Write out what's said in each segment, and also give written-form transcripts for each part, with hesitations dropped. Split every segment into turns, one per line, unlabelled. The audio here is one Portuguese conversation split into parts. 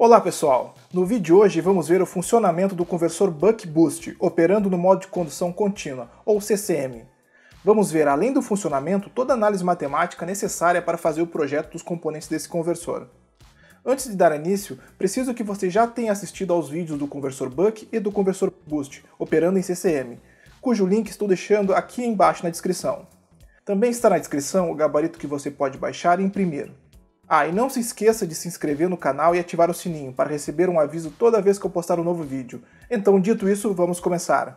Olá pessoal! No vídeo de hoje vamos ver o funcionamento do conversor Buck Boost operando no modo de condução contínua, ou CCM. Vamos ver, além do funcionamento, toda a análise matemática necessária para fazer o projeto dos componentes desse conversor. Antes de dar início, preciso que você já tenha assistido aos vídeos do conversor Buck e do conversor Boost operando em CCM, cujo link estou deixando aqui embaixo na descrição. Também está na descrição o gabarito que você pode baixar e imprimir. E não se esqueça de se inscrever no canal e ativar o sininho para receber um aviso toda vez que eu postar um novo vídeo. Então, dito isso, vamos começar.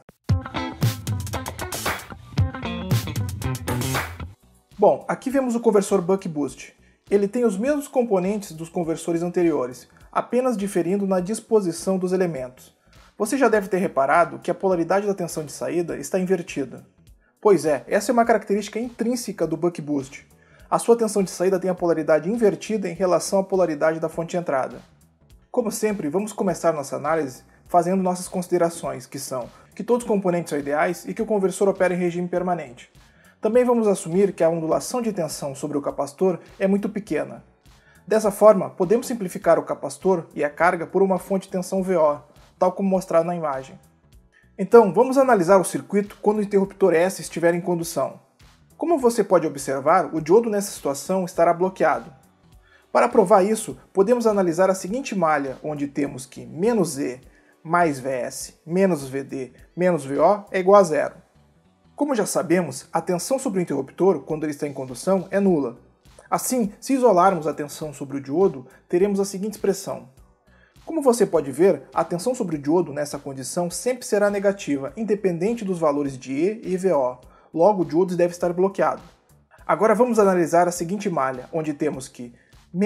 Bom, aqui vemos o conversor Buck Boost. Ele tem os mesmos componentes dos conversores anteriores, apenas diferindo na disposição dos elementos. Você já deve ter reparado que a polaridade da tensão de saída está invertida. Pois é, essa é uma característica intrínseca do Buck Boost. A sua tensão de saída tem a polaridade invertida em relação à polaridade da fonte de entrada. Como sempre, vamos começar nossa análise fazendo nossas considerações, que são que todos os componentes são ideais e que o conversor opera em regime permanente. Também vamos assumir que a ondulação de tensão sobre o capacitor é muito pequena. Dessa forma, podemos simplificar o capacitor e a carga por uma fonte de tensão VO, tal como mostrado na imagem. Então, vamos analisar o circuito quando o interruptor S estiver em condução. Como você pode observar, o diodo nessa situação estará bloqueado. Para provar isso, podemos analisar a seguinte malha, onde temos que -E mais Vs menos Vd menos Vo é igual a zero. Como já sabemos, a tensão sobre o interruptor, quando ele está em condução, é nula. Assim, se isolarmos a tensão sobre o diodo, teremos a seguinte expressão. Como você pode ver, a tensão sobre o diodo nessa condição sempre será negativa, independente dos valores de E e Vo. Logo, o diodo deve estar bloqueado. Agora vamos analisar a seguinte malha, onde temos que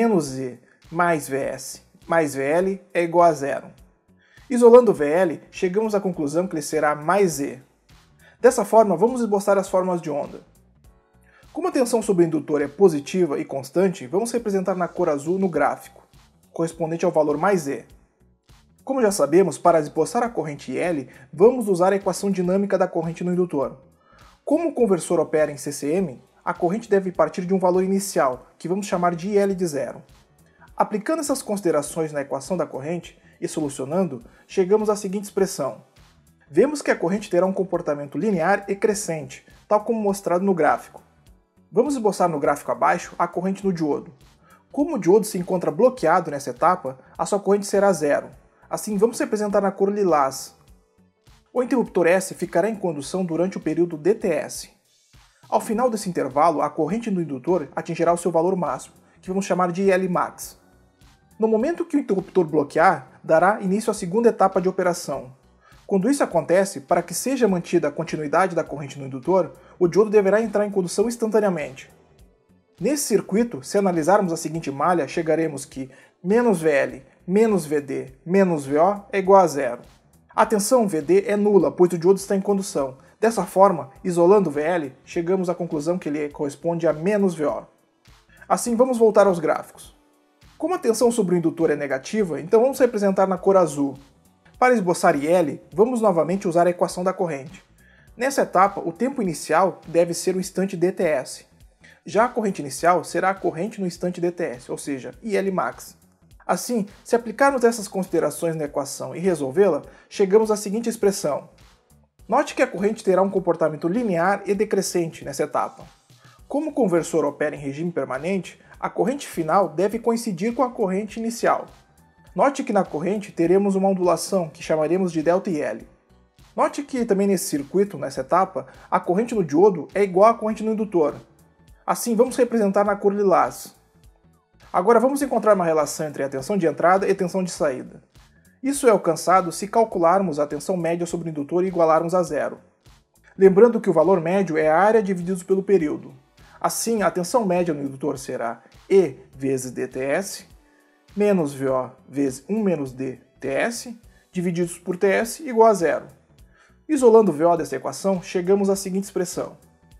-E mais Vs mais Vl é igual a zero. Isolando o Vl, chegamos à conclusão que ele será mais E. Dessa forma, vamos esboçar as formas de onda. Como a tensão sobre o indutor é positiva e constante, vamos representar na cor azul no gráfico, correspondente ao valor mais E. Como já sabemos, para esboçar a corrente L, vamos usar a equação dinâmica da corrente no indutor. Como o conversor opera em CCM, a corrente deve partir de um valor inicial, que vamos chamar de IL de zero. Aplicando essas considerações na equação da corrente e solucionando, chegamos à seguinte expressão. Vemos que a corrente terá um comportamento linear e crescente, tal como mostrado no gráfico. Vamos esboçar no gráfico abaixo a corrente no diodo. Como o diodo se encontra bloqueado nessa etapa, a sua corrente será zero. Assim, vamos representar na cor lilás. O interruptor S ficará em condução durante o período DTS. Ao final desse intervalo, a corrente do indutor atingirá o seu valor máximo, que vamos chamar de ILmax. No momento que o interruptor bloquear, dará início à segunda etapa de operação. Quando isso acontece, para que seja mantida a continuidade da corrente no indutor, o diodo deverá entrar em condução instantaneamente. Nesse circuito, se analisarmos a seguinte malha, chegaremos que -Vl menos Vd menos Vo é igual a zero. A tensão Vd é nula, pois o diodo está em condução. Dessa forma, isolando o Vl, chegamos à conclusão que ele corresponde a -Vo. Assim, vamos voltar aos gráficos. Como a tensão sobre o indutor é negativa, então vamos representar na cor azul. Para esboçar IL, vamos novamente usar a equação da corrente. Nessa etapa, o tempo inicial deve ser o instante DTS. Já a corrente inicial será a corrente no instante DTS, ou seja, ILmax. Assim, se aplicarmos essas considerações na equação e resolvê-la, chegamos à seguinte expressão. Note que a corrente terá um comportamento linear e decrescente nessa etapa. Como o conversor opera em regime permanente, a corrente final deve coincidir com a corrente inicial. Note que na corrente teremos uma ondulação que chamaremos de ΔIL. Note que também nesse circuito, nessa etapa, a corrente no diodo é igual à corrente no indutor. Assim, vamos representar na cor lilás. Agora vamos encontrar uma relação entre a tensão de entrada e tensão de saída. Isso é alcançado se calcularmos a tensão média sobre o indutor e igualarmos a zero. Lembrando que o valor médio é a área dividido pelo período. Assim, a tensão média no indutor será E vezes dTs, menos Vo vezes 1 menos dTs, divididos por Ts igual a zero. Isolando o Vo dessa equação, chegamos à seguinte expressão.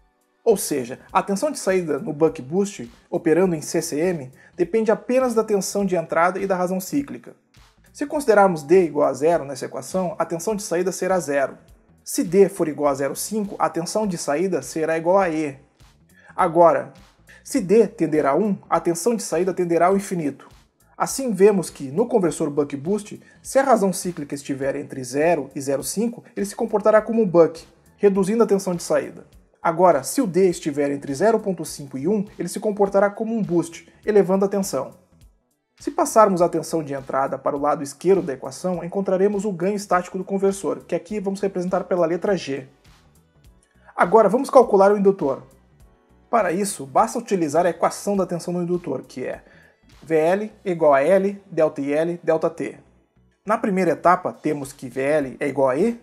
Ou seja, a tensão de saída no Buck Boost, operando em CCM, depende apenas da tensão de entrada e da razão cíclica. Se considerarmos D igual a zero nessa equação, a tensão de saída será zero. Se D for igual a 0,5, a tensão de saída será igual a E. Agora, se D tender a 1, a tensão de saída tenderá ao infinito. Assim vemos que, no conversor buck-boost, se a razão cíclica estiver entre 0 e 0,5, ele se comportará como um buck, reduzindo a tensão de saída. Agora, se o D estiver entre 0,5 e 1, ele se comportará como um boost, elevando a tensão. Se passarmos a tensão de entrada para o lado esquerdo da equação, encontraremos o ganho estático do conversor, que aqui vamos representar pela letra G. Agora vamos calcular o indutor. Para isso, basta utilizar a equação da tensão do indutor, que é VL igual a L, ΔL, ΔT. Na primeira etapa, temos que VL é igual a E,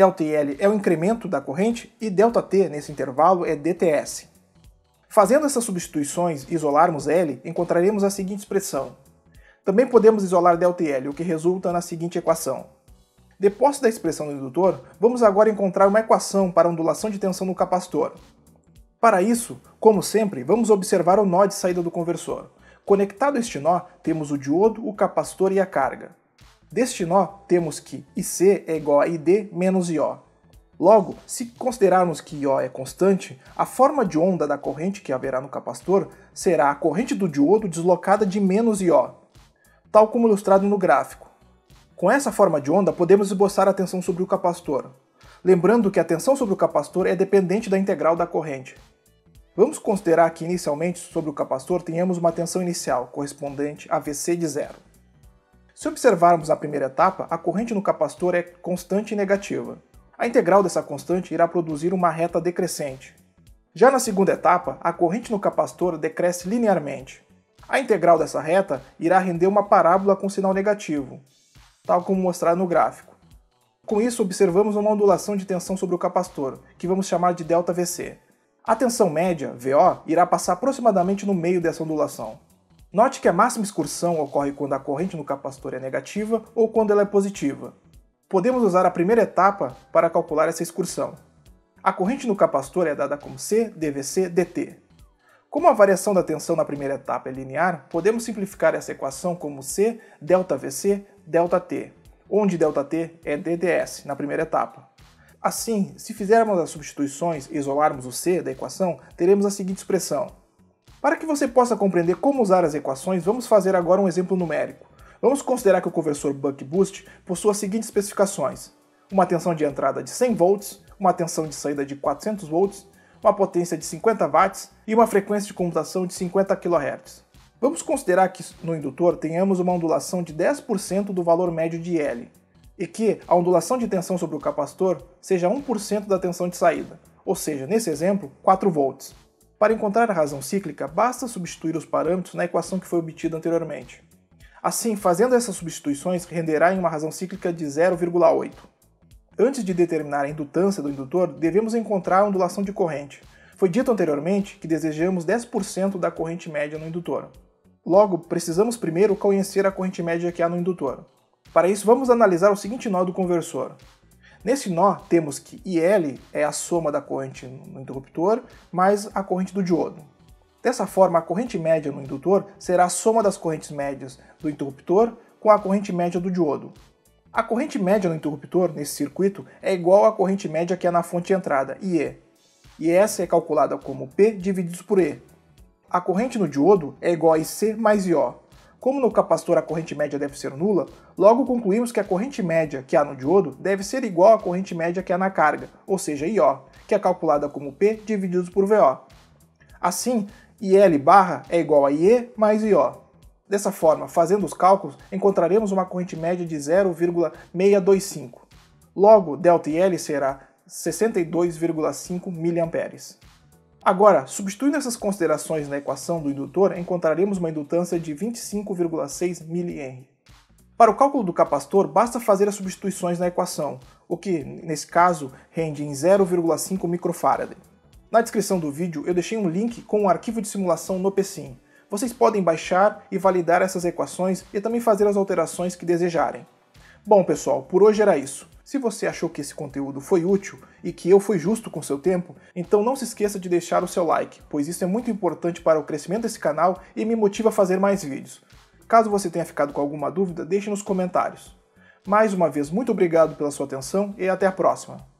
ΔL é o incremento da corrente e ΔT nesse intervalo é dTs. Fazendo essas substituições e isolarmos L, encontraremos a seguinte expressão. Também podemos isolar ΔL, o que resulta na seguinte equação. Depois da expressão do indutor, vamos agora encontrar uma equação para a ondulação de tensão no capacitor. Para isso, como sempre, vamos observar o nó de saída do conversor. Conectado a este nó, temos o diodo, o capacitor e a carga. Deste nó, temos que IC é igual a ID menos IO. Logo, se considerarmos que IO é constante, a forma de onda da corrente que haverá no capacitor será a corrente do diodo deslocada de menos IO, tal como ilustrado no gráfico. Com essa forma de onda, podemos esboçar a tensão sobre o capacitor. Lembrando que a tensão sobre o capacitor é dependente da integral da corrente. Vamos considerar que inicialmente sobre o capacitor tenhamos uma tensão inicial, correspondente a Vc de 0. Se observarmos a primeira etapa, a corrente no capacitor é constante e negativa. A integral dessa constante irá produzir uma reta decrescente. Já na segunda etapa, a corrente no capacitor decresce linearmente. A integral dessa reta irá render uma parábola com sinal negativo, tal como mostrado no gráfico. Com isso, observamos uma ondulação de tensão sobre o capacitor, que vamos chamar de ΔVc. A tensão média, VO, irá passar aproximadamente no meio dessa ondulação. Note que a máxima excursão ocorre quando a corrente no capacitor é negativa ou quando ela é positiva. Podemos usar a primeira etapa para calcular essa excursão. A corrente no capacitor é dada como C, dVc, dt. Como a variação da tensão na primeira etapa é linear, podemos simplificar essa equação como C ΔVc ΔT, onde ΔT é dTs na primeira etapa. Assim, se fizermos as substituições e isolarmos o C da equação, teremos a seguinte expressão. Para que você possa compreender como usar as equações, vamos fazer agora um exemplo numérico. Vamos considerar que o conversor buck-boost possua as seguintes especificações. Uma tensão de entrada de 100 volts, uma tensão de saída de 400 volts, uma potência de 50 watts e uma frequência de comutação de 50 kHz. Vamos considerar que no indutor tenhamos uma ondulação de 10% do valor médio de L, e que a ondulação de tensão sobre o capacitor seja 1% da tensão de saída, ou seja, nesse exemplo, 4 volts. Para encontrar a razão cíclica, basta substituir os parâmetros na equação que foi obtida anteriormente. Assim, fazendo essas substituições, renderá em uma razão cíclica de 0,8. Antes de determinar a indutância do indutor, devemos encontrar a ondulação de corrente. Foi dito anteriormente que desejamos 10% da corrente média no indutor. Logo, precisamos primeiro conhecer a corrente média que há no indutor. Para isso, vamos analisar o seguinte nó do conversor. Nesse nó, temos que IL é a soma da corrente no interruptor mais a corrente do diodo. Dessa forma, a corrente média no indutor será a soma das correntes médias do interruptor com a corrente média do diodo. A corrente média no interruptor, nesse circuito, é igual à corrente média que há na fonte de entrada, IE. E essa é calculada como P dividido por E. A corrente no diodo é igual a IC mais IO. Como no capacitor a corrente média deve ser nula, logo concluímos que a corrente média que há no diodo deve ser igual à corrente média que há na carga, ou seja, IO, que é calculada como P dividido por VO. Assim, IL barra é igual a IE mais IO. Dessa forma, fazendo os cálculos, encontraremos uma corrente média de 0,625. Logo, ΔL será 62,5 mA. Agora, substituindo essas considerações na equação do indutor, encontraremos uma indutância de 25,6 mH. Para o cálculo do capacitor, basta fazer as substituições na equação, o que, nesse caso, rende em 0,5 microfarad. Na descrição do vídeo eu deixei um link com um arquivo de simulação no PSIM. Vocês podem baixar e validar essas equações e também fazer as alterações que desejarem. Bom pessoal, por hoje era isso. Se você achou que esse conteúdo foi útil e que eu fui justo com seu tempo, então não se esqueça de deixar o seu like, pois isso é muito importante para o crescimento desse canal e me motiva a fazer mais vídeos. Caso você tenha ficado com alguma dúvida, deixe nos comentários. Mais uma vez, muito obrigado pela sua atenção e até a próxima!